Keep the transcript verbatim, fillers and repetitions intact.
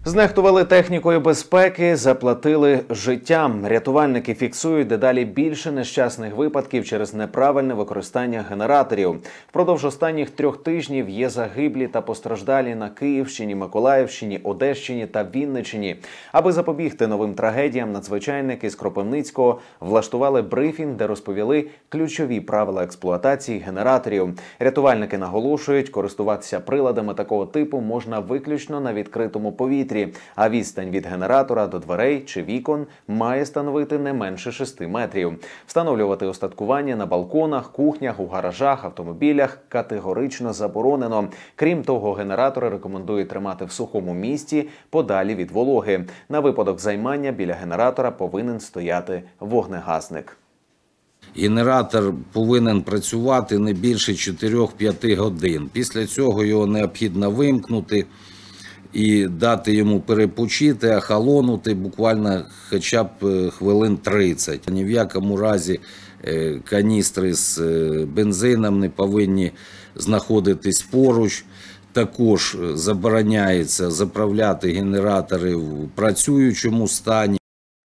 Знехтували технікою безпеки, заплатили життям. Рятувальники фіксують дедалі більше нещасних випадків через неправильне використання генераторів. Впродовж останніх трьох тижнів є загиблі та постраждалі на Київщині, Миколаївщині, Одещині та Вінниччині. Аби запобігти новим трагедіям, надзвичайники з Кропивницького влаштували брифінг, де розповіли ключові правила експлуатації генераторів. Рятувальники наголошують, користуватися приладами такого типу можна виключно на відкритому повітрі, а відстань від генератора до дверей чи вікон має становити не менше шести метрів. Встановлювати остаткування на балконах, кухнях, у гаражах, автомобілях категорично заборонено. Крім того, генератори рекомендують тримати в сухому місці, подалі від вологи. На випадок займання біля генератора повинен стояти вогнегасник. Генератор повинен працювати не більше чотирьох-п'яти годин. Після цього його необхідно вимкнути і дати йому перепочити, охолонути буквально хоча б хвилин тридцять. Ні в якому разі каністри з бензином не повинні знаходитись поруч. Також забороняється заправляти генератори в працюючому стані.